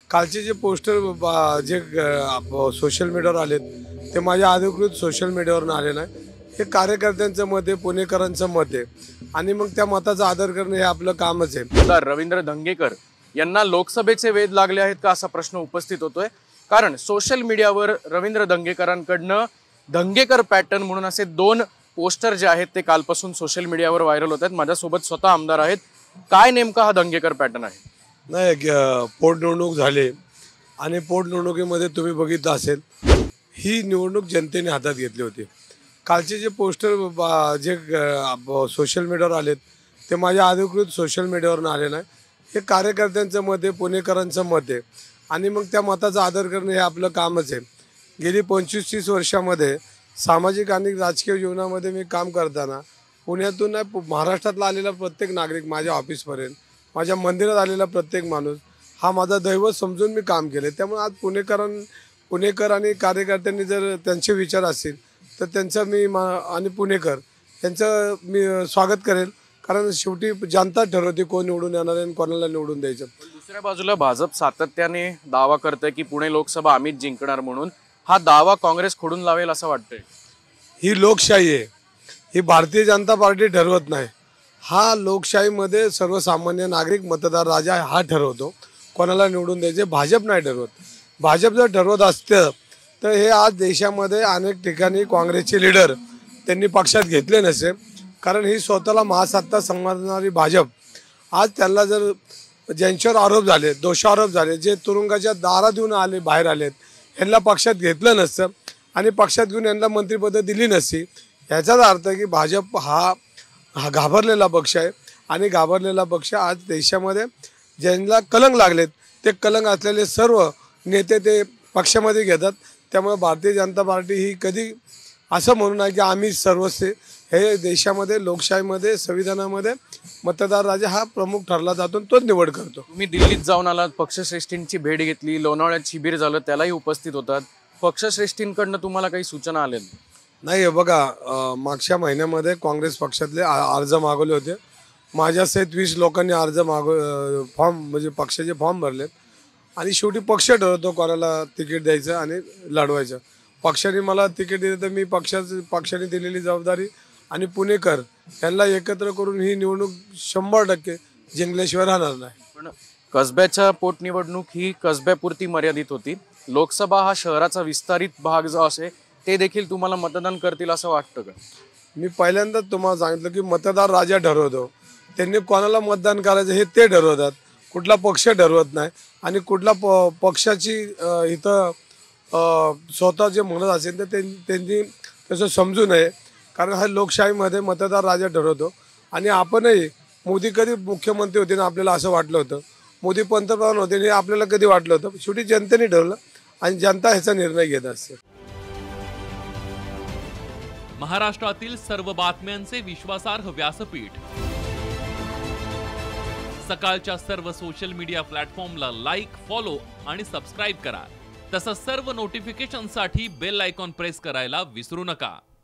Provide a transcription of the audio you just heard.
कालचे जे पोस्टर जे सोशल मीडियावर आलेत ते माझ्या अधिकृत सोशल मीडियावरून आले नाही. हे कार्यकर्त्यांचं मत आहे, पुणेकरांचं मत आहे आणि मग त्या मताचा आदर करणं हे आपलं कामच आहे. तर रवींद्र धंगेकर यांना लोकसभेचे वेध लागले आहेत का असा प्रश्न उपस्थित होतोय. कारण सोशल मीडियावर रवींद्र धंगेकरांकडनं धंगेकर पॅटर्न म्हणून असे 2 पोस्टर जे आहेत ते कालपासून सोशल मीडियावर व्हायरल होत आहेत. माझ्यासोबत स्वतः आमदार आहेत. काय नेमका हा धंगेकर पॅटर्न आहे? नाही, पोटनिवडणूक झाली आणि पोटनिवडणुकीमध्ये तुम्ही बघितलं असेल, ही निवडणूक जनतेने हातात घेतली होती. कालचे जे पोस्टर जे सोशल मीडियावर आलेत ते माझ्या अधिकृत सोशल मीडियावरून आले नाही. हे कार्यकर्त्यांचं मत आहे, पुणेकरांचं मत आहे आणि मग त्या मताचा आदर करणं हे आपलं कामच आहे. गेली 25-30 वर्षामध्ये सामाजिक आणि राजकीय जीवनामध्ये मी काम करताना पुण्यातून महाराष्ट्रातला आलेला प्रत्येक नागरिक माझ्या ऑफिसपर्यंत, माझ्या मंदिरात आलेला प्रत्येक माणूस हा माझा दैवत समजून मी काम केले. त्यामुळे आज पुणेकर आणि कार्यकर्त्यांनी जर त्यांचे विचार असतील तर त्यांचं मी आणि पुणेकर यांचं मी स्वागत करेल. कारण शेवटी जनता ठरवते कोण निवडून येणार आणि कोणाला निवडून द्यायचं. दुसऱ्या बाजूला भाजप सातत्याने दावा करते की पुणे लोकसभा आम्हीच जिंकणार म्हणून. हा दावा काँग्रेस खोडून लावेल असं वाटतंय? ही लोकशाही आहे, ही भारतीय जनता पार्टी ठरवत नाही. हा लोकशाहीमध्ये सर्वसामान्य नागरिक मतदार राजा हा ठरवतो कोणाला निवडून द्यायचे. भाजप नाही ठरवत. भाजप जर ठरवत असतं तर हे आज देशामध्ये अनेक ठिकाणी काँग्रेसचे लीडर त्यांनी पक्षात घेतले नसे. कारण ही स्वतःला महासत्ता समजणारी भाजप आज त्यांना जर ज्यांच्यावर आरोप झाले, दोषारोप झाले, जे तुरुंगाच्या दारात येऊन बाहेर आलेत, यांना पक्षात घेतलं नसतं आणि पक्षात घेऊन यांना मंत्रिपदं दिली नसती. याचाच अर्थ की भाजप हा घाबरलेला पक्ष आहे आणि घाबरलेला पक्ष आज देशामध्ये ज्यांना कलंक लागलेत ते कलंक असलेले सर्व नेते ते पक्षामध्ये घेतात. त्यामुळे भारतीय जनता पार्टी ही कधी असं म्हणू नये की आम्ही सर्वस्व. हे देशामध्ये लोकशाहीमध्ये संविधानामध्ये मतदार राजा हा प्रमुख ठरला जातो, तोच निवड करतो. तुम्ही दिल्लीत जाऊन आलात, पक्षश्रेष्ठींची भेट घेतली, लोणावळ्यात शिबिर झालं त्यालाही उपस्थित होतात. पक्षश्रेष्ठींकडनं तुम्हाला काही सूचना आल्या? नाही, बघा, मागच्या महिन्यामध्ये काँग्रेस पक्षातले अर्ज मागवले होते. माझ्यासहित 20 लोकांनी अर्ज फॉर्म म्हणजे पक्षाचे फॉर्म भरलेत आणि शेवटी पक्ष ठरवतो कोणाला तिकीट द्यायचं आणि लढवायचं. पक्षाने मला तिकीट दिलं तर मी पक्षाने दिलेली जबाबदारी आणि पुणेकर यांना एकत्र करून ही निवडणूक 100% जिंकल्याशिवाय राहणार नाही. पण कसब्याच्या पोटनिवडणूक ही कसब्यापुरती मर्यादित होती. लोकसभा हा शहराचा विस्तारित भाग जो असे ते देखील तुम्हाला मतदान करतील असं वाटतं का? मी पहिल्यांदाच तुम्हाला सांगितलं की मतदार राजा ठरवतो. त्यांनी कोणाला मतदान करायचं हे ते ठरवतात, कुठला पक्ष ठरवत नाही. आणि कुठला पक्षाची इथं स्वतः जे म्हणत असेल तर त्यांनी तसं समजू नये. कारण हा लोकशाहीमध्ये मतदार राजा ठरवतो. आणि आपणही मोदी कधी मुख्यमंत्री होते ना आपल्याला असं वाटलं होतं, मोदी पंतप्रधान होते हे आपल्याला कधी वाटलं होतं. शेवटी जनतेने ठरवलं आणि जनता ह्याचा निर्णय घेत असते. महाराष्ट्रातील सर्व बातम्यांचे विश्वासार्ह व्यासपीठ, सकाळच्या सर्व सोशल मीडिया प्लॅटफॉर्मला लाईक, फॉलो आणि सबस्क्राईब करा. तसंच सर्व नोटिफिकेशनसाठी बेल आयकॉन प्रेस करायला विसरू नका.